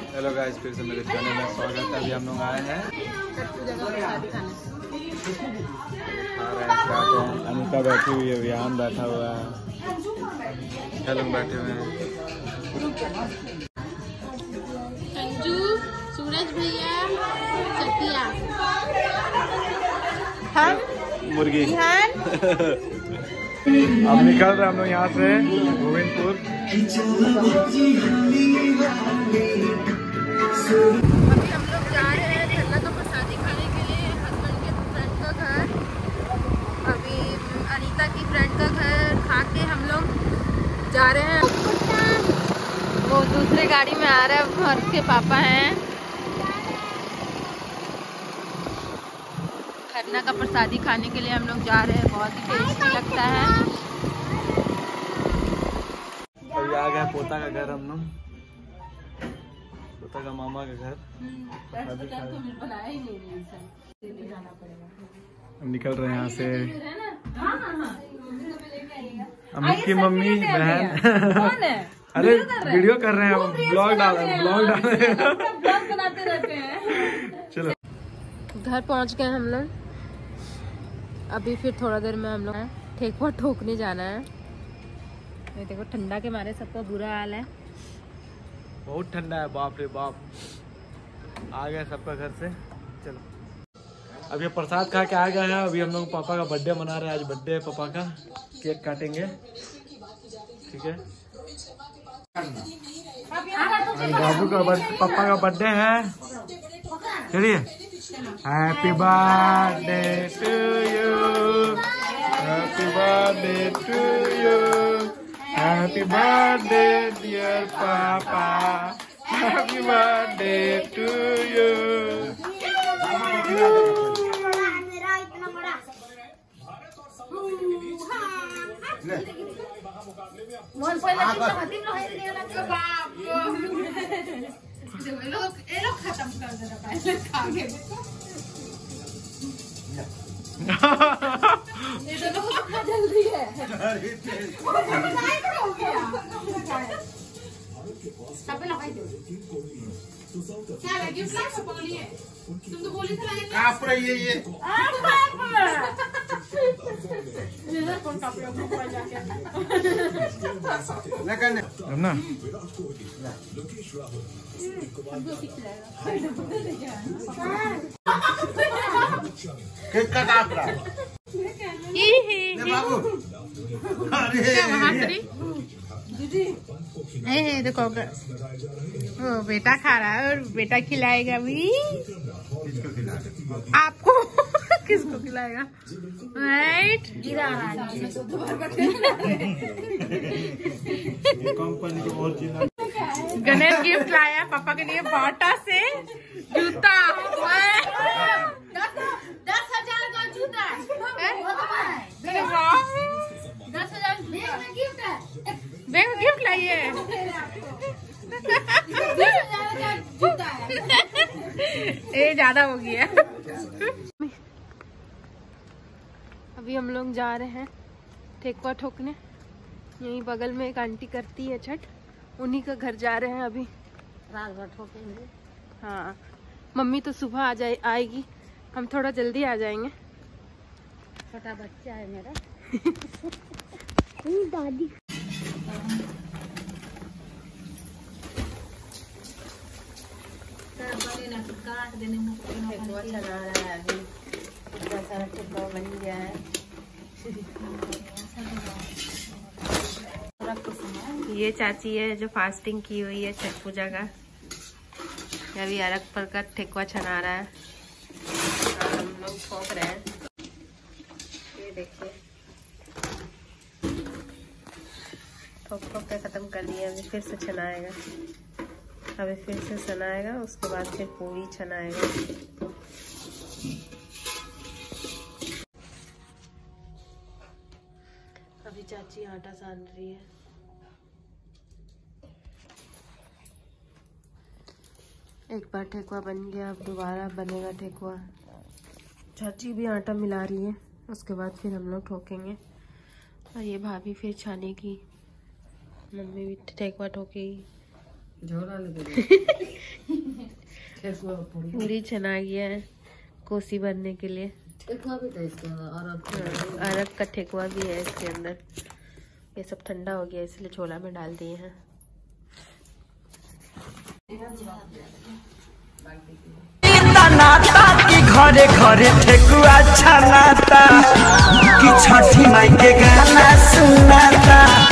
Hello guys, फिर से मेरे चैनल में स्वागत है। अभी हम लोग आए हैं अनिता बैठी हुई है, विहान बैठा हुआ है, क्या लोग बैठे हुए हैं। अंजू, सूरज भैया, सतिया, मुर्गी। अब निकल रहे हम लोग यहाँ से गोविंदपुर। अभी हम लोग जा रहे हैं झरना का प्रसादी खाने के लिए हस्बैंड के फ्रेंड का घर। अभी अनीता की फ्रेंड का घर खा के हम लोग जा रहे हैं। वो दूसरे गाड़ी में आ रहा है और उसके पापा हैं। खरना का प्रसादी खाने के लिए हम लोग जा रहे हैं, बहुत ही टेस्टी लगता है। अभी आ गया पोता का घर, हम लोग पोता का मामा का घर। हम निकल रहे हैं यहाँ से। अमित की मम्मी बहन अरे वीडियो कर रहे हैं, ब्लॉग डाल रहे हैं, ब्लॉग बनाते रहते हैं। चलो घर पहुँच गए हम लोग। अभी फिर थोड़ा देर में हम लोग ठेकुआ ठोकने जाना है। ये देखो ठंडा के मारे सबका बुरा हाल है, बहुत ठंडा है, बाप रे बाप। आ गए सबका घर से। चलो अभी प्रसाद खा के आ गए हैं। अभी हम लोग पापा का बर्थडे मना रहे हैं। आज बर्थडे है पापा का, केक काटेंगे, ठीक है। बाबू का पापा का बर्थडे है, चलिए। Happy birthday to you, happy birthday to you, happy birthday dear papa, happy birthday to you. जल्दी है तुम तो बोली थी ये ना देखो वो बेटा खा रहा है और बेटा खिलाएगा भी आपको। किसको खिलाएगा? राइट, गणेश गिफ्ट लाया पापा के लिए बाटा से जूता। 10,000 का जूता, 10,000 बैग गिफ्ट लाइए। ये ज्यादा हो गया। अभी हम लोग जा रहे हैं ठेकुआ ठोकने। यहीं बगल में एक आंटी करती है छठ, उन्हीं का घर जा रहे हैं। अभी रात भर ठोकेंगे। हाँ, मम्मी तो सुबह आएगी, हम थोड़ा जल्दी आ जाएंगे। छोटा बच्चा है मेरा। दादी काट देने ठेकुआ चला रहा है। अभी बहुत सारा ठेकुआ बन गया है। ये चाची है जो फास्टिंग की हुई है छठ पूजा का। अभी अलग पर का ठेकुआ छना रहा है और हम लोग ठोक रहे हैं। ये देखिए ठोक के खत्म कर दिया। अभी फिर से छनाएगा, अभी फिर से सनाएगा, उसके बाद फिर पूरी छनाएगा। अभी चाची आटा सान रही है। एक बार ठेकुआ बन गया, अब दोबारा बनेगा ठेकुआ। चाची भी आटा मिला रही है, उसके बाद फिर हम लोग ठोकेंगे। और ये भाभी फिर छानेगी, मम्मी भी ठेकुआ ठोकेगी। पूरी छना गया है कोसी भरने के लिए। अरग का ठेकुआ भी है इसके अंदर। ये सब ठंडा हो गया इसलिए छोला में डाल दिए हैं। घरे घरे ठेकुआ छनाता कि छठी माई के गाना सुनाता।